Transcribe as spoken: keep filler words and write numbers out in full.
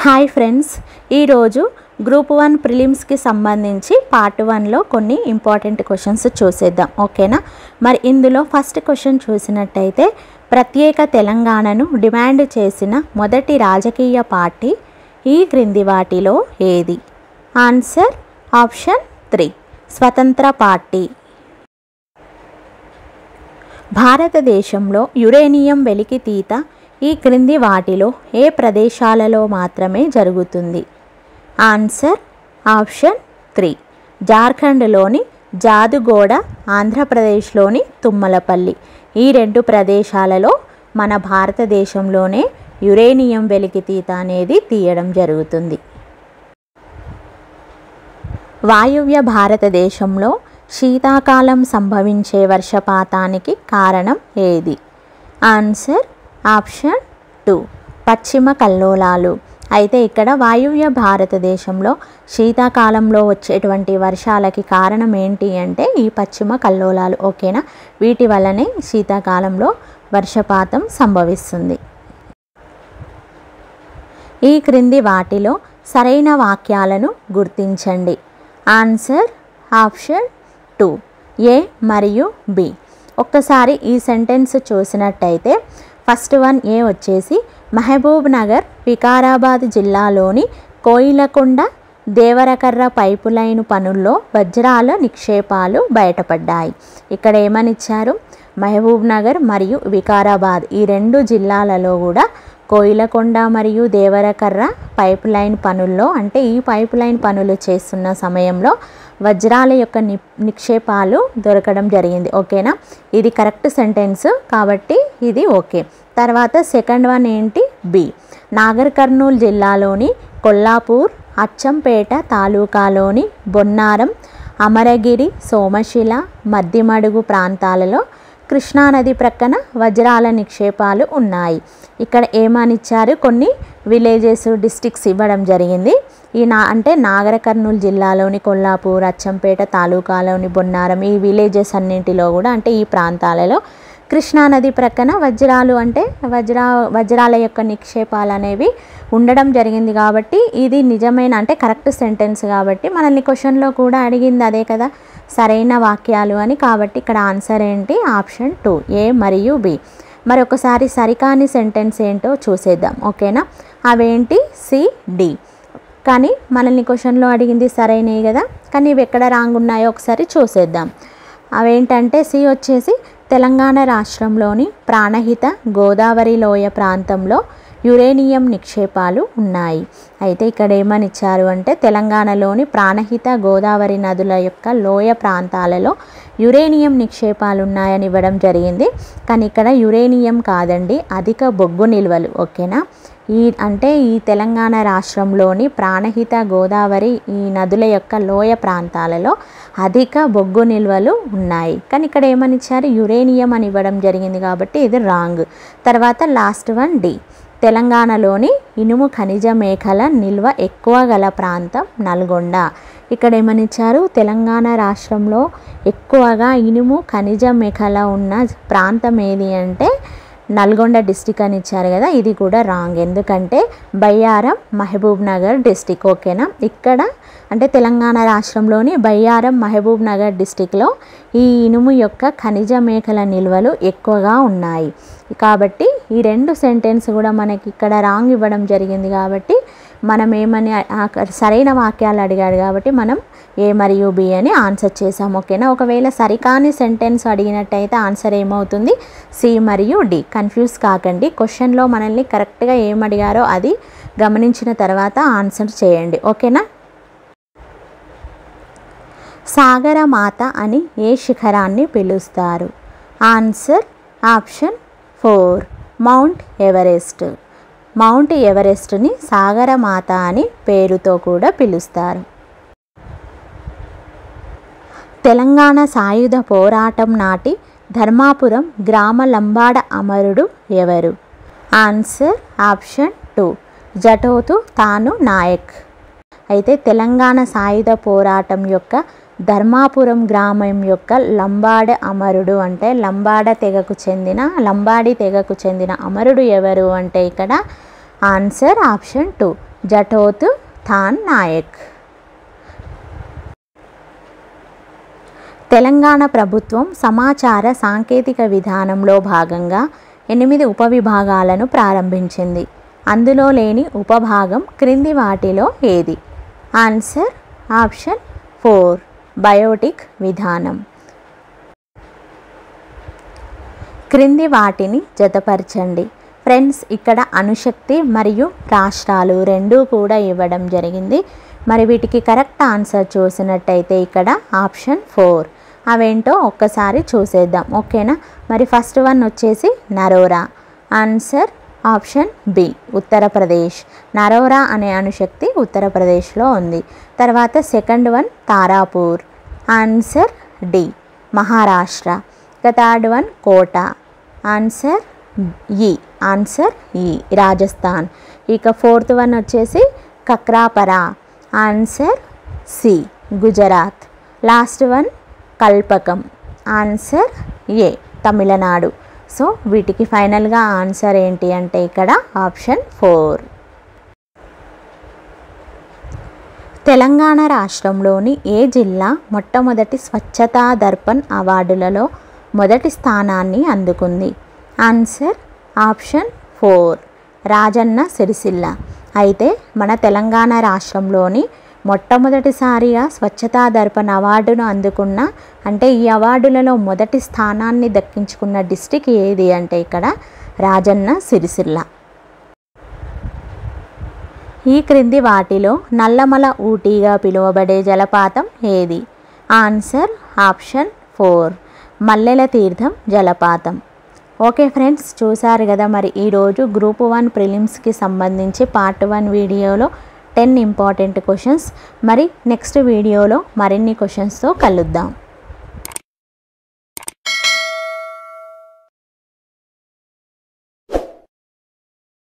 Hi friends, ఈరోజు group one ప్రిలిమ్స్కి సంబంధించి పార్ట్ వన్లో కొన్ని ఇంపార్టెంట్ క్వశ్చన్స్ చూసేద్దాం. ఓకేనా? మరి ఇందులో ఫస్ట్ క్వశ్చన్ చూసినట్టయితే, ప్రత్యేక తెలంగాణను డిమాండ్ చేసిన మొదటి రాజకీయ పార్టీ ఈ క్రింది వాటిలో ఏది? Answer option three, Swatantra party. భారతదేశంలో యురేనియం వెలికితీత ఈ క్రింది వాటిలో ఏ ప్రదేశాలలో మాత్రమే జరుగుతుంది? ఆన్సర్ ఆప్షన్ త్రీ, జార్ఖండ్లోని జాదుగోడ, ఆంధ్రప్రదేశ్లోని తుమ్మలపల్లి. ఈ రెండు ప్రదేశాలలో మన భారతదేశంలోనే యురేనియం వెలికితీత అనేది తీయడం జరుగుతుంది. వాయువ్య భారతదేశంలో శీతాకాలం సంభవించే వర్షపాతానికి కారణం ఏది? ఆన్సర్ ఆప్షన్ టూ, పశ్చిమ కల్లోలాలు. అయితే ఇక్కడ వాయువ్య భారతదేశంలో శీతాకాలంలో వచ్చేటువంటి వర్షాలకి కారణం ఏంటి అంటే ఈ పశ్చిమ కల్లోలాలు. ఓకేనా? వీటి వల్లనే శీతాకాలంలో వర్షపాతం సంభవిస్తుంది. ఈ క్రింది వాటిలో సరైన వాక్యాలను గుర్తించండి. ఆన్సర్ ఆప్షన్ టూ, ఏ మరియు బి. ఒక్కసారి ఈ సెంటెన్స్ చూసినట్టయితే ఫస్ట్ వన్ ఏ వచ్చేసి, మహబూబ్ నగర్ వికారాబాద్ జిల్లాలోని కోయిలకొండ దేవరకర్ర పైపు లైను పనుల్లో వజ్రాల నిక్షేపాలు బయటపడ్డాయి. ఇక్కడ ఏమనిచ్చారు? మహబూబ్ నగర్ మరియు వికారాబాద్ ఈ రెండు జిల్లాలలో కూడా కోయిలకొండ మరియు దేవరకర్ర పైప్ లైన్ పనుల్లో, అంటే ఈ పైప్ లైన్ పనులు చేస్తున్న సమయంలో వజ్రాల యొక్క ని నిక్షేపాలు దొరకడం జరిగింది. ఓకేనా? ఇది కరెక్ట్ సెంటెన్స్ కాబట్టి ఇది ఓకే. తర్వాత సెకండ్ వన్ ఏంటి? బి, నాగర్ కర్నూల్ జిల్లాలోని కొల్లాపూర్, అచ్చంపేట తాలూకాలోని బొన్నారం, అమరగిరి, సోమశిల, మద్దిమడుగు ప్రాంతాలలో కృష్ణానది ప్రక్కన వజ్రాల నిక్షేపాలు ఉన్నాయి. ఇక్కడ ఏమనిచ్చారు? కొన్ని విలేజెస్, డిస్ట్రిక్ట్స్ ఇవ్వడం జరిగింది. ఈ నా అంటే నాగర్ కర్నూల్ జిల్లాలోని కొల్లాపూర్, అచ్చంపేట తాలూకాలోని బొన్నారం ఈ విలేజెస్ అన్నింటిలో కూడా, అంటే ఈ ప్రాంతాలలో కృష్ణానది ప్రక్కన వజ్రాలు అంటే వజ్రా వజ్రాల యొక్క నిక్షేపాలు అనేవి ఉండడం జరిగింది. కాబట్టి ఇది నిజమైన అంటే కరెక్ట్ సెంటెన్స్ కాబట్టి మనల్ని క్వశ్చన్లో కూడా అడిగింది అదే కదా, సరైన వాక్యాలు అని. కాబట్టి ఇక్కడ ఆన్సర్ ఏంటి? ఆప్షన్ టూ, ఏ మరియు బి. మరి ఒకసారి సరికాని సెంటెన్స్ ఏంటో చూసేద్దాం. ఓకేనా? అవేంటి? C, D. కానీ మనల్ని క్వశ్చన్లో అడిగింది సరైనవి కదా, కానీ ఇవి ఎక్కడ రాంగ్ ఉన్నాయో ఒకసారి చూసేద్దాం. అవేంటంటే సి వచ్చేసి, తెలంగాణ రాష్ట్రంలోని ప్రాణహిత గోదావరి లోయ ప్రాంతంలో యురేనియం నిక్షేపాలు ఉన్నాయి. అయితే ఇక్కడ ఏమని ఇచ్చారు అంటే తెలంగాణలోని ప్రాణహిత గోదావరి నదుల యొక్క లోయ ప్రాంతాలలో యురేనియం నిక్షేపాలు ఉన్నాయని ఇవ్వడం జరిగింది. కానీ ఇక్కడ యురేనియం కాదండి, అధిక బొగ్గు నిల్వలు. ఓకేనా? ఈ అంటే ఈ తెలంగాణ రాష్ట్రంలోని ప్రాణహిత గోదావరి ఈ నదుల యొక్క లోయ ప్రాంతాలలో అధిక బొగ్గు నిల్వలు ఉన్నాయి. కానీ ఇక్కడ ఏమని ఇచ్చారు? యురేనియం అని ఇవ్వడం జరిగింది కాబట్టి ఇది రాంగ్. తర్వాత లాస్ట్ వన్ డి, తెలంగాణలోని ఇనుము ఖనిజ మేఖల నిల్వ ఎక్కువ గల ప్రాంతం నల్గొండ. ఇక్కడ ఏమని ఇచ్చారు? తెలంగాణ రాష్ట్రంలో ఎక్కువగా ఇనుము ఖనిజ మేఖల ఉన్న ప్రాంతం ఏది అంటే నల్గొండ డిస్టిక్ అని ఇచ్చారు కదా, ఇది కూడా రాంగ్. ఎందుకంటే బయ్యారం మహబూబ్ నగర్ డిస్టిక్. ఓకేనా? ఇక్కడ అంటే తెలంగాణ రాష్ట్రంలోని బయ్యారం మహబూబ్ నగర్ డిస్టిక్లో ఈ ఇనుము యొక్క ఖనిజ మేఖల నిల్వలు ఎక్కువగా ఉన్నాయి. కాబట్టి ఈ రెండు సెంటెన్స్ కూడా మనకి ఇక్కడ రాంగ్ ఇవ్వడం జరిగింది. కాబట్టి మనం ఏమని సరైన వాక్యాలు అడిగాడు కాబట్టి మనం ఏ మరియు బి అని ఆన్సర్ చేసాం. ఓకేనా? ఒకవేళ సరికాని సెంటెన్స్ అడిగినట్టయితే ఆన్సర్ ఏమవుతుంది? సి మరియు డి. కన్ఫ్యూజ్ కాకండి. క్వశ్చన్లో మనల్ని కరెక్ట్గా ఏం అడిగారో అది గమనించిన తర్వాత ఆన్సర్ చేయండి. ఓకేనా? సాగరమాత అని ఏ శిఖరాన్ని పిలుస్తారు? Answer option four, mount Everest. Mount ఎవరెస్ట్ని సాగరమాత అని పేరుతో కూడా పిలుస్తారు. తెలంగాణ సాయుధ పోరాటం నాటి ధర్మాపురం గ్రామ లంబాడ అమరుడు ఎవరు? ఆన్సర్ ఆప్షన్ టూ, జటోతు తాను నాయక్. అయితే తెలంగాణ సాయుధ పోరాటం యొక్క ధర్మాపురం గ్రామం యొక్క లంబాడ అమరుడు అంటే లంబాడ తెగకు చెందిన లంబాడి తెగకు చెందిన అమరుడు ఎవరు అంటే ఇక్కడ answer option two Jathoth Than Naik. Telangana ప్రభుత్వం సమాచార సాంకేతిక విధానంలో భాగంగా ఎనిమిది ఉపవిభాగాలను ప్రారంభించింది. అందులో లేని ఉపభాగం క్రింది వాటిలో ఏది? ఆన్సర్ ఆప్షన్ ఫోర్ బయోటిక్ విధానం. క్రింది వాటిని జతపరచండి. ఫ్రెండ్స్, ఇక్కడ అణుశక్తి మరియు రాష్ట్రాలు రెండూ కూడా ఇవ్వడం జరిగింది. మరి వీటికి కరెక్ట్ ఆన్సర్ చూసినట్టయితే ఇక్కడ ఆప్షన్ ఫోర్. అవేంటో ఒక్కసారి చూసేద్దాం, ఓకేనా? మరి ఫస్ట్ వన్ వచ్చేసి Narora. Answer option B Uttar Pradesh. Narora అనే అణుశక్తి ఉత్తరప్రదేశ్లో ఉంది. తర్వాత second one Tarapur. Answer D Maharashtra. ఇక third one Kota. Answer E answer E Rajasthan. ఇక ఫోర్త్ వన్ వచ్చేసి Kakrapar. Answer C Gujarat. Last one Kalpakkam. Answer A Tamil Nadu. So వీటికి ఫైనల్గా ఆన్సర్ ఏంటి అంటే ఇక్కడ ఆప్షన్ ఫోర్. తెలంగాణ రాష్ట్రంలోని ఏ జిల్లా మొట్టమొదటి స్వచ్ఛతా దర్పణ్ అవార్డులలో మొదటి స్థానాన్ని అందుకుంది? Answer option four Rajanna Sircilla. అయితే మన తెలంగాణ రాష్ట్రంలోని మొట్టమొదటిసారిగా స్వచ్ఛతా దర్పణ్ అవార్డును అందుకున్న అంటే ఈ అవార్డులలో మొదటి స్థానాన్ని దక్కించుకున్న డిస్టిక్ ఏది అంటే ఇక్కడ రాజన్న సిరిసిల్ల. ఈ క్రింది వాటిలో నల్లమల ఊటీగా పిలువబడే జలపాతం ఏది? ఆన్సర్ ఆప్షన్ ఫోర్ మల్లెల తీర్థం జలపాతం. ఓకే ఫ్రెండ్స్, చూసారు కదా మరి ఈరోజు గ్రూప్ వన్ ప్రిలిమ్స్కి సంబంధించి పార్ట్ వన్ వీడియోలో టెన్ ఇంపార్టెంట్ క్వశ్చన్స్. మరి నెక్స్ట్ వీడియోలో మరిన్ని క్వశ్చన్స్తో కలుద్దాం.